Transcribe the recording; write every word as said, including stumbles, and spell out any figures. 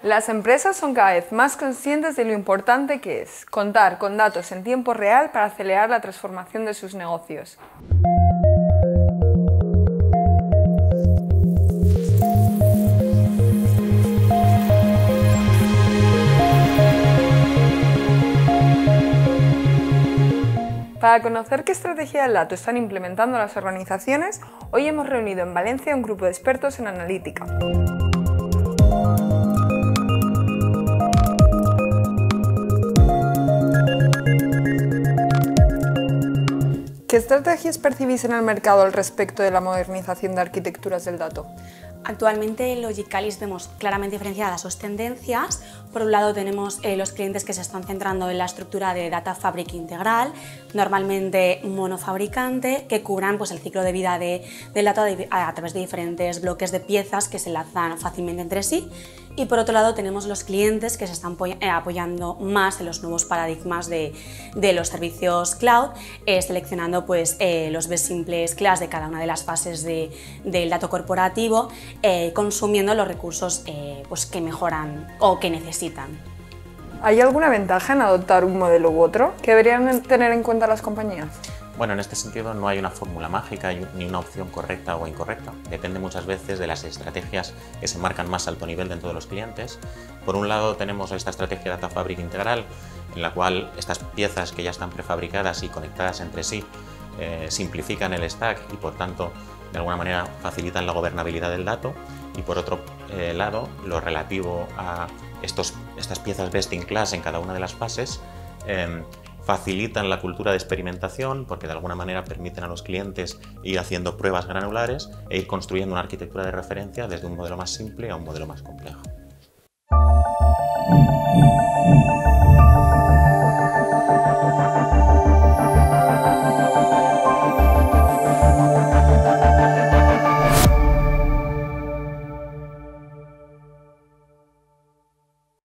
Las empresas son cada vez más conscientes de lo importante que es contar con datos en tiempo real para acelerar la transformación de sus negocios. Para conocer qué estrategia del dato están implementando las organizaciones, hoy hemos reunido en Valencia un grupo de expertos en analítica. ¿Qué estrategias percibís en el mercado al respecto de la modernización de arquitecturas del dato? Actualmente en Logicalis vemos claramente diferenciadas dos tendencias. Por un lado tenemos eh, los clientes que se están centrando en la estructura de Data Fabric integral, normalmente monofabricante, que cubran pues, el ciclo de vida de, del dato a, a través de diferentes bloques de piezas que se enlazan fácilmente entre sí. Y por otro lado tenemos los clientes que se están apoyando más en los nuevos paradigmas de, de los servicios cloud, eh, seleccionando pues, eh, los best simples class de cada una de las fases de, del dato corporativo, eh, consumiendo los recursos eh, pues, que mejoran o que necesitan. ¿Hay alguna ventaja en adoptar un modelo u otro que deberían tener en cuenta las compañías? Bueno, en este sentido no hay una fórmula mágica ni una opción correcta o incorrecta. Depende muchas veces de las estrategias que se marcan más alto nivel dentro de los clientes. Por un lado tenemos esta estrategia Data Fabric integral, en la cual estas piezas que ya están prefabricadas y conectadas entre sí eh, simplifican el stack y por tanto de alguna manera facilitan la gobernabilidad del dato. Y por otro eh, lado, lo relativo a estos, estas piezas best in class en cada una de las fases, eh, facilitan la cultura de experimentación porque de alguna manera permiten a los clientes ir haciendo pruebas granulares e ir construyendo una arquitectura de referencia desde un modelo más simple a un modelo más complejo.